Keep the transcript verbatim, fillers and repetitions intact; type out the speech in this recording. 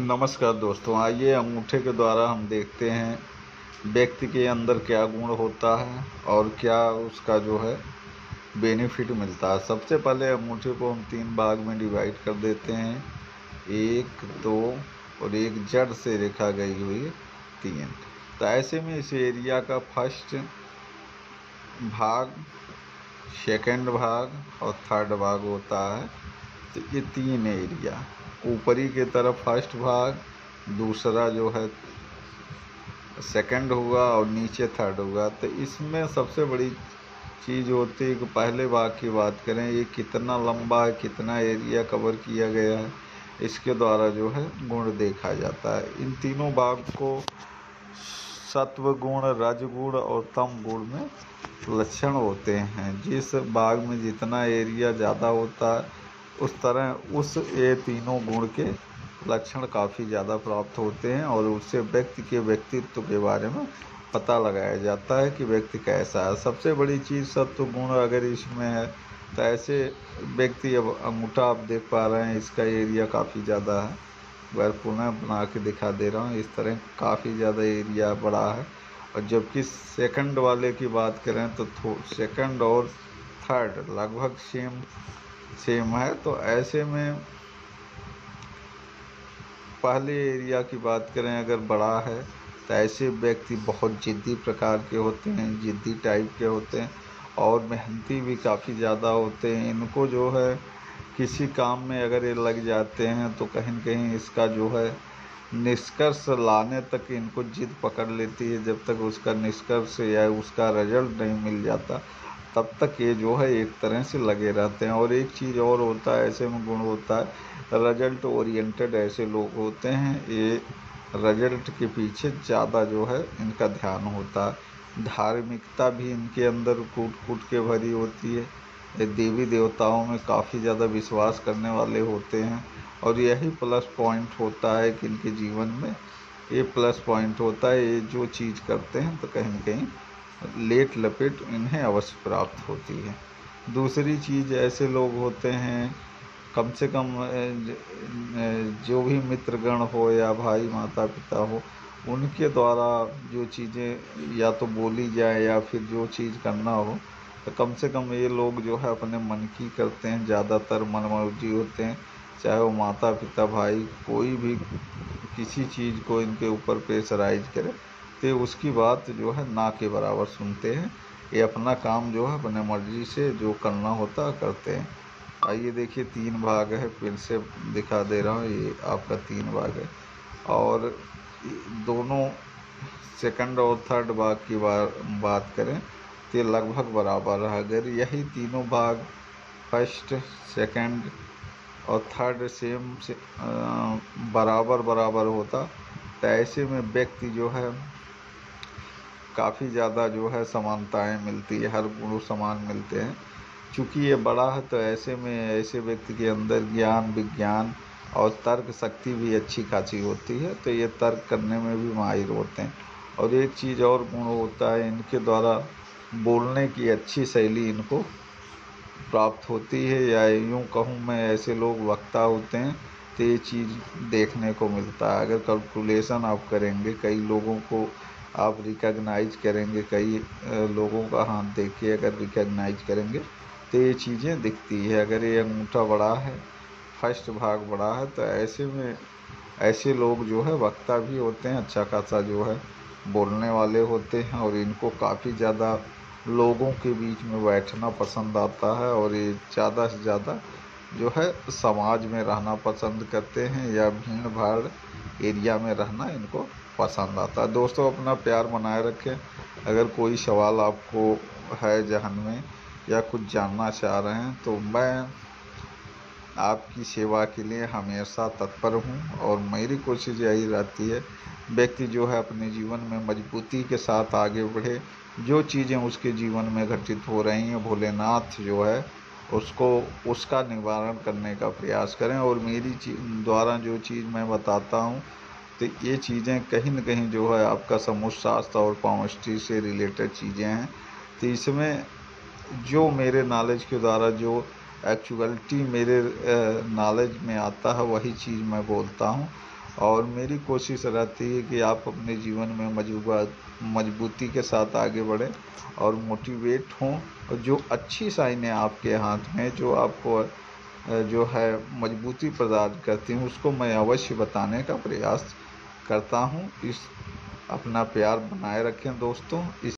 नमस्कार दोस्तों, आइए अंगूठे के द्वारा हम देखते हैं व्यक्ति के अंदर क्या गुण होता है और क्या उसका जो है बेनिफिट मिलता है। सबसे पहले अंगूठे को हम तीन भाग में डिवाइड कर देते हैं, एक, दो और एक जड़ से रेखा गई हुई तीन। तो ऐसे में इस एरिया का फर्स्ट भाग, सेकंड भाग और थर्ड भाग होता है। तो ये तीन एरिया, ऊपरी के तरफ फर्स्ट भाग, दूसरा जो है सेकंड हुआ और नीचे थर्ड हुआ। तो इसमें सबसे बड़ी चीज़ होती है कि पहले भाग की बात करें, ये कितना लंबा है, कितना एरिया कवर किया गया है, इसके द्वारा जो है गुण देखा जाता है। इन तीनों भाग को सत्व गुण, रजगुण और तम गुण में लक्षण होते हैं। जिस भाग में जितना एरिया ज़्यादा होता है उस तरह उस ये तीनों गुण के लक्षण काफ़ी ज़्यादा प्राप्त होते हैं और उससे व्यक्ति के व्यक्तित्व के बारे में पता लगाया जाता है कि व्यक्ति कैसा है। सबसे बड़ी चीज़ सत्व गुण अगर इसमें है तो ऐसे व्यक्ति, अब अंगूठा आप देख पा रहे हैं, इसका एरिया काफ़ी ज़्यादा है। वह पुनः बना के दिखा दे रहा हूँ, इस तरह काफ़ी ज़्यादा एरिया बड़ा है। और जबकि सेकंड वाले की बात करें तो सेकंड और थर्ड लगभग सेम सेम है। तो ऐसे में पहले एरिया की बात करें अगर बड़ा है तो ऐसे व्यक्ति बहुत जिद्दी प्रकार के होते हैं, जिद्दी टाइप के होते हैं और मेहनती भी काफ़ी ज़्यादा होते हैं। इनको जो है किसी काम में अगर ये लग जाते हैं तो कहीं न कहीं इसका जो है निष्कर्ष लाने तक इनको जिद पकड़ लेती है। जब तक उसका निष्कर्ष या उसका रिजल्ट नहीं मिल जाता तब तक ये जो है एक तरह से लगे रहते हैं। और एक चीज़ और होता है, ऐसे में गुण होता है रिजल्ट ओरिएंटेड। ऐसे लोग होते हैं, ये रिजल्ट के पीछे ज़्यादा जो है इनका ध्यान होता है। धार्मिकता भी इनके अंदर कूट कूट के भरी होती है। ये देवी देवताओं में काफ़ी ज़्यादा विश्वास करने वाले होते हैं और यही प्लस पॉइंट होता है कि इनके जीवन में ये प्लस पॉइंट होता है। ये जो चीज़ करते हैं तो कहीं न कहीं लेट लपेट इन्हें अवश्य प्राप्त होती है। दूसरी चीज़, ऐसे लोग होते हैं कम से कम जो भी मित्रगण हो या भाई माता पिता हो, उनके द्वारा जो चीज़ें या तो बोली जाए या फिर जो चीज़ करना हो तो कम से कम ये लोग जो है अपने मन की करते हैं, ज़्यादातर मनमर्जी होते हैं। चाहे वो माता पिता भाई कोई भी किसी चीज़ को इनके ऊपर प्रेशराइज करे तो उसकी बात जो है ना के बराबर सुनते हैं। ये अपना काम जो है अपने मर्जी से जो करना होता है करते हैं। आइए देखिए, तीन भाग है, फिर से दिखा दे रहा हूँ, ये आपका तीन भाग है और दोनों सेकंड और थर्ड भाग की बात करें तो ये लगभग बराबर है। अगर यही तीनों भाग फर्स्ट, सेकंड और थर्ड सेम से बराबर बराबर होता तो ऐसे में व्यक्ति जो है काफ़ी ज़्यादा जो है समानताएं मिलती है, हर गुण समान मिलते हैं। चूँकि ये बड़ा है तो ऐसे में ऐसे व्यक्ति के अंदर ज्ञान, विज्ञान और तर्क शक्ति भी अच्छी खासी होती है, तो ये तर्क करने में भी माहिर होते हैं। और एक चीज़ और गुण होता है, इनके द्वारा बोलने की अच्छी शैली इनको प्राप्त होती है, या यूँ कहूँ मैं ऐसे लोग वक्ता होते हैं तो ये चीज़ देखने को मिलता है। अगर कैलकुलेशन आप करेंगे, कई लोगों को आप रिकॉग्नाइज करेंगे, कई लोगों का हाथ देखिए अगर रिकॉग्नाइज करेंगे तो ये चीज़ें दिखती है। अगर ये अंगूठा बड़ा है, फर्स्ट भाग बड़ा है, तो ऐसे में ऐसे लोग जो है वक्ता भी होते हैं, अच्छा खासा जो है बोलने वाले होते हैं और इनको काफ़ी ज़्यादा लोगों के बीच में बैठना पसंद आता है और ये ज़्यादा से ज़्यादा जो है समाज में रहना पसंद करते हैं या भीड़ भाड़ एरिया में रहना इनको पसंद आता है। दोस्तों, अपना प्यार बनाए रखें। अगर कोई सवाल आपको है जहन में या कुछ जानना चाह रहे हैं तो मैं आपकी सेवा के लिए हमेशा तत्पर हूँ और मेरी कोशिश यही रहती है व्यक्ति जो है अपने जीवन में मजबूती के साथ आगे बढ़े। जो चीज़ें उसके जीवन में घटित हो रही हैं, भोलेनाथ जो है उसको उसका निवारण करने का प्रयास करें। और मेरी द्वारा जो चीज़ मैं बताता हूँ तो ये चीज़ें कहीं न कहीं जो है आपका समूह शास्त्र और पामिस्ट्री से रिलेटेड चीज़ें हैं। तो इसमें जो मेरे नॉलेज के द्वारा जो एक्चुअलिटी मेरे नॉलेज में आता है वही चीज़ मैं बोलता हूँ और मेरी कोशिश रहती है कि आप अपने जीवन में मजबूत मजबूती के साथ आगे बढ़ें और मोटिवेट हों, और जो अच्छी साइनें आपके हाथ में जो आपको जो है मजबूती प्रदान करती हूँ उसको मैं अवश्य बताने का प्रयास करता हूँ। इस अपना प्यार बनाए रखें दोस्तों। इस